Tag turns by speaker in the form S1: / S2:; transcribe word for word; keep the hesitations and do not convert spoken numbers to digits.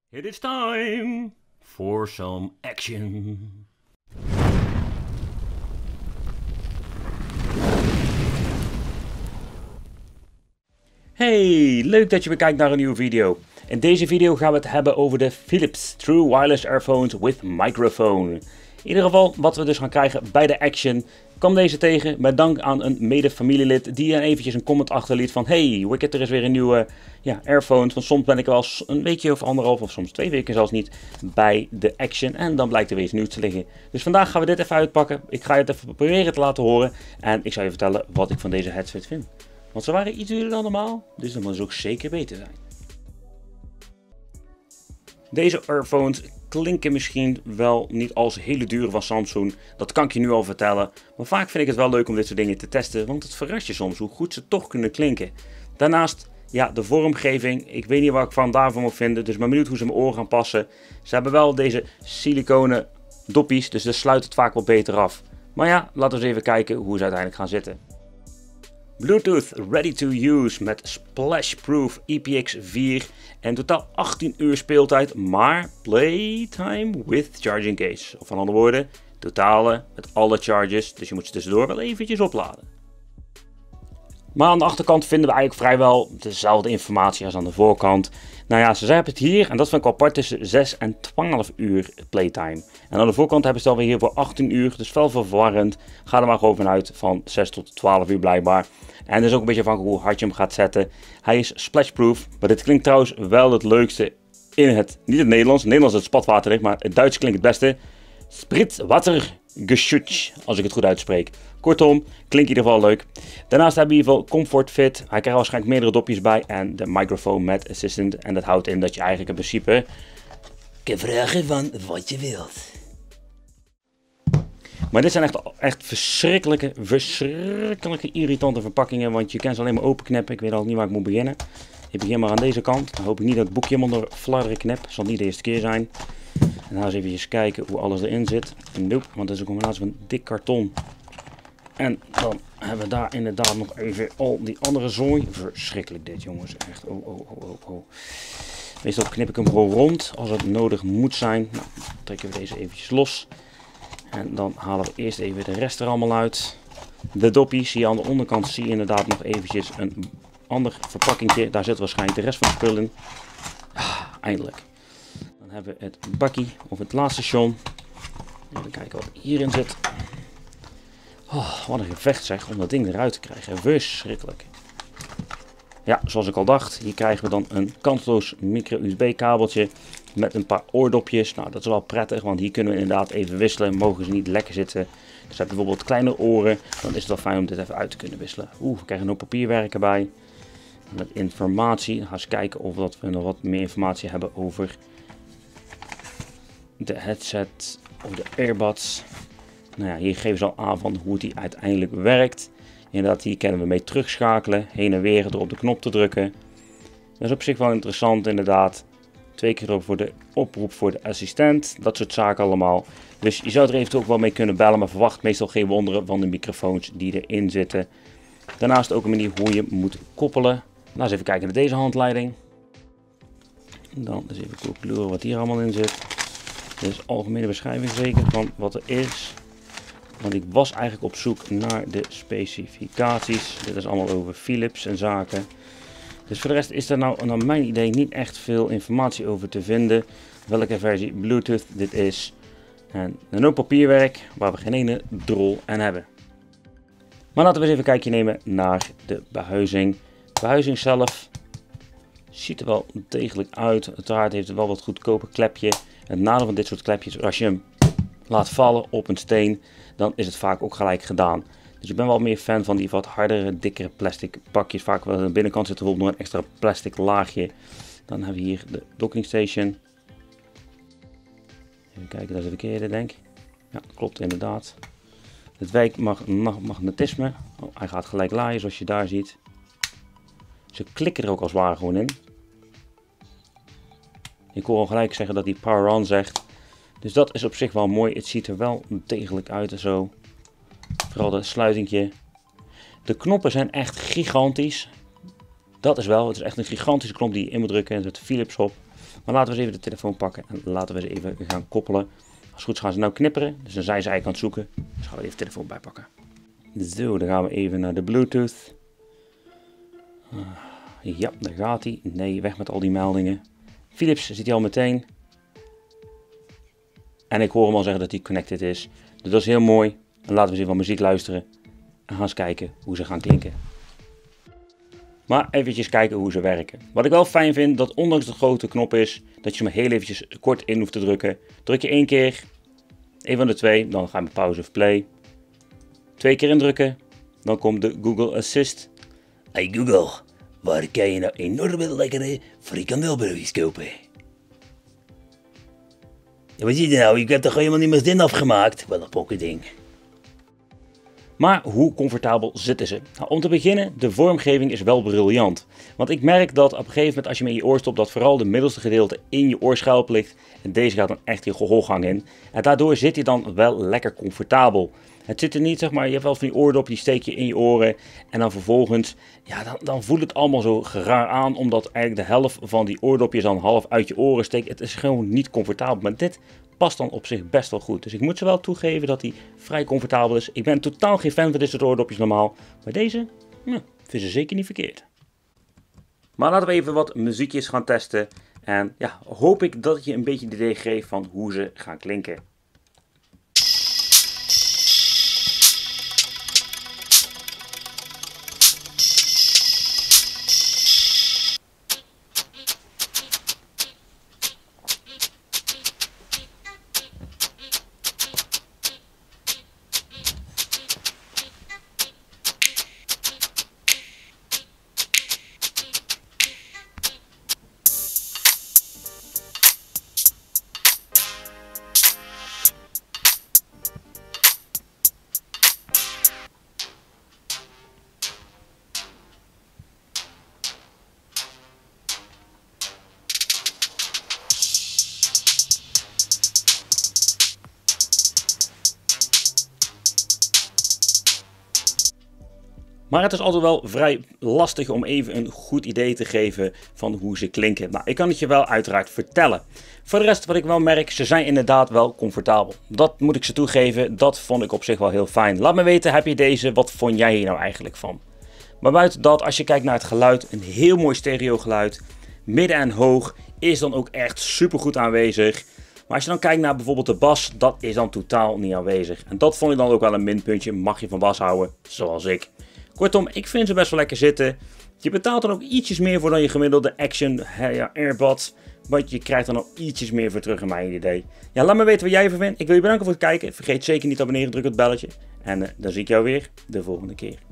S1: It is time for some action. Hey, leuk dat je weer kijkt naar een nieuwe video. In deze video gaan we het hebben over de Philips True Wireless Earphones with Microphone. In ieder geval, wat we dus gaan krijgen bij de Action. Kwam deze tegen met dank aan een mede-familielid die eventjes een comment achterliet van: hey, Wicked, er is weer een nieuwe ja, Airphone. Want soms ben ik er wel een weekje of anderhalf of soms twee weken zelfs niet bij de Action. En dan blijkt er weer iets nieuws te liggen. Dus vandaag gaan we dit even uitpakken. Ik ga je het even proberen te laten horen. En ik zal je vertellen wat ik van deze headset vind. Want ze waren iets duurder dan normaal, dus dan moet ze ook zeker beter zijn. Deze earphones klinken misschien wel niet als hele dure van Samsung, dat kan ik je nu al vertellen. Maar vaak vind ik het wel leuk om dit soort dingen te testen, want het verrast je soms hoe goed ze toch kunnen klinken. Daarnaast, ja, de vormgeving, ik weet niet wat ik van daarvan moet vinden, dus ik ben benieuwd hoe ze mijn oren gaan passen. Ze hebben wel deze siliconen doppies, dus dat sluit het vaak wat beter af. Maar ja, laten we eens even kijken hoe ze uiteindelijk gaan zitten. Bluetooth ready to use met splashproof I P X vier en totaal achttien uur speeltijd, maar playtime with charging case. Of van andere woorden, totale met alle charges, dus je moet ze tussendoor wel eventjes opladen. Maar aan de achterkant vinden we eigenlijk vrijwel dezelfde informatie als aan de voorkant. Nou ja, ze hebben het hier, en dat vind ik wel apart, tussen zes en twaalf uur playtime. En aan de voorkant hebben ze het alweer hier voor achttien uur, dus wel verwarrend. Ga er maar gewoon vanuit van zes tot twaalf uur blijkbaar. En dat is ook een beetje afhankelijk hoe hard je hem gaat zetten. Hij is splashproof, maar dit klinkt trouwens wel het leukste in het, niet het Nederlands. Het Nederlands is het spatwaterdicht, maar het Duits klinkt het beste. Spritzwassergeschütz, als ik het goed uitspreek. Kortom, klinkt in ieder geval leuk. Daarnaast hebben we in ieder geval Comfort Fit. Hij krijgt waarschijnlijk meerdere dopjes bij en de microphone met assistant. En dat houdt in dat je eigenlijk in principe kan vragen van wat je wilt. Maar dit zijn echt, echt verschrikkelijke, verschrikkelijke irritante verpakkingen, want je kan ze alleen maar openknippen. Ik weet al niet waar ik moet beginnen. Ik begin maar aan deze kant. Dan hoop ik niet dat het boekje helemaal door fladderen knip. Dat zal niet de eerste keer zijn. En dan eens even kijken hoe alles erin zit. Nope, want dat is een combinatie van dik karton. En dan hebben we daar inderdaad nog even al die andere zooi. Verschrikkelijk dit, jongens. Echt, oh, oh, oh, oh, oh. Meestal knip ik hem gewoon rond als het nodig moet zijn. Nou, dan trekken we deze eventjes los. En dan halen we eerst even de rest er allemaal uit. De doppies, zie je aan de onderkant, zie je inderdaad nog eventjes een ander verpakkingje. Daar zit waarschijnlijk de rest van het spul in. Ah, eindelijk. Dan hebben we het bakkie of het laadstation. Even kijken wat hierin zit. Oh, wat een gevecht zeg, om dat ding eruit te krijgen. Verschrikkelijk. Ja, zoals ik al dacht, hier krijgen we dan een kansloos micro-U S B kabeltje met een paar oordopjes. Nou, dat is wel prettig, want hier kunnen we inderdaad even wisselen. Mogen ze niet lekker zitten. Dus heb je bijvoorbeeld kleine oren, dan is het wel fijn om dit even uit te kunnen wisselen. Oeh, we krijgen nog papierwerk erbij. Met informatie. Dan gaan we eens kijken of dat we nog wat meer informatie hebben over de headset of de earbuds. Nou ja, hier geven ze al aan van hoe die uiteindelijk werkt. Inderdaad, hier kunnen we mee terugschakelen, heen en weer door op de knop te drukken. Dat is op zich wel interessant inderdaad. Twee keer op voor de oproep voor de assistent, dat soort zaken allemaal. Dus je zou er eventueel ook wel mee kunnen bellen, maar verwacht meestal geen wonderen van de microfoons die erin zitten. Daarnaast ook een manier hoe je moet koppelen. Laten we eens even kijken naar deze handleiding. Dan eens even koekloeren wat hier allemaal in zit. Dit is algemene beschrijving zeker van wat er is. Want ik was eigenlijk op zoek naar de specificaties. Dit is allemaal over Philips en zaken. Dus voor de rest is er nou naar mijn idee niet echt veel informatie over te vinden. Welke versie Bluetooth dit is. En dan ook papierwerk waar we geen ene drol aan hebben. Maar laten we eens even een kijkje nemen naar de behuizing. De behuizing zelf ziet er wel degelijk uit. Uiteraard heeft het wel wat goedkoper klepje. Het nadeel van dit soort klepjes, als je hem laat vallen op een steen, dan is het vaak ook gelijk gedaan. Dus ik ben wel meer fan van die wat hardere, dikkere plastic pakjes. Vaak wel aan de binnenkant zit er bijvoorbeeld nog een extra plastic laagje. Dan hebben we hier de docking station. Even kijken, dat is de verkeerde denk ik. Ja, klopt inderdaad. Het wijkmagnetisme. Oh, hij gaat gelijk laaien zoals je daar ziet. Ze klikken er ook als het ware gewoon in. Ik hoor al gelijk zeggen dat hij power on zegt. Dus dat is op zich wel mooi. Het ziet er wel degelijk uit en zo. Vooral dat sluitingje. De knoppen zijn echt gigantisch. Dat is wel. Het is echt een gigantische knop die je in moet drukken. Er zit Philips op. Maar laten we eens even de telefoon pakken en laten we ze even gaan koppelen. Als het goed is gaan ze nou knipperen, dus dan zijn ze eigenlijk aan het zoeken. Dus gaan we even de telefoon bijpakken. Zo, dan gaan we even naar de Bluetooth. Ja, daar gaat hij. Nee, weg met al die meldingen. Philips ziet hij al meteen. En ik hoor hem al zeggen dat hij connected is. Dus dat is heel mooi. Dan laten we eens even wat muziek luisteren. En gaan eens kijken hoe ze gaan klinken. Maar eventjes kijken hoe ze werken. Wat ik wel fijn vind, dat ondanks de grote knop is, dat je ze maar heel eventjes kort in hoeft te drukken. Druk je één keer, één van de twee, dan gaan we pauze of play. Twee keer indrukken, dan komt de Google Assist.
S2: Hey Google, waar kan je nou enorme lekkere frikandelburgers kopen? Ja, wat zie je nou? Ik heb toch helemaal niet meer zin afgemaakt? Wat een pokkending.
S1: Maar hoe comfortabel zitten ze? Nou, om te beginnen, de vormgeving is wel briljant. Want ik merk dat op een gegeven moment als je hem in je oor stopt, dat vooral de middelste gedeelte in je oorschelp ligt. En deze gaat dan echt je gehoorgang in. En daardoor zit hij dan wel lekker comfortabel. Het zit er niet, zeg maar, je hebt wel van die oordop, die steek je in je oren. En dan vervolgens, ja, dan, dan voelt het allemaal zo raar aan. Omdat eigenlijk de helft van die oordopjes dan half uit je oren steekt. Het is gewoon niet comfortabel. Maar dit past dan op zich best wel goed. Dus ik moet ze wel toegeven dat hij vrij comfortabel is. Ik ben totaal geen fan van dit soort oordopjes normaal. Maar deze, nou, vind ze zeker niet verkeerd. Maar laten we even wat muziekjes gaan testen. En ja, hoop ik dat je een beetje het idee geeft van hoe ze gaan klinken. Maar het is altijd wel vrij lastig om even een goed idee te geven van hoe ze klinken. Nou, ik kan het je wel uiteraard vertellen. Voor de rest wat ik wel merk, ze zijn inderdaad wel comfortabel. Dat moet ik ze toegeven, dat vond ik op zich wel heel fijn. Laat me weten, heb je deze, wat vond jij hier nou eigenlijk van? Maar buiten dat, als je kijkt naar het geluid, een heel mooi stereo geluid. Midden en hoog is dan ook echt super goed aanwezig. Maar als je dan kijkt naar bijvoorbeeld de bas, dat is dan totaal niet aanwezig. En dat vond ik dan ook wel een minpuntje, mag je van bas houden, zoals ik. Kortom, ik vind ze best wel lekker zitten. Je betaalt er ook ietsjes meer voor dan je gemiddelde Action ja, AirPods. Want je krijgt er nog ietsjes meer voor terug in mijn idee. Ja, laat me weten wat jij ervan vindt. Ik wil je bedanken voor het kijken. Vergeet zeker niet te abonneren, druk op het belletje. En uh, dan zie ik jou weer de volgende keer.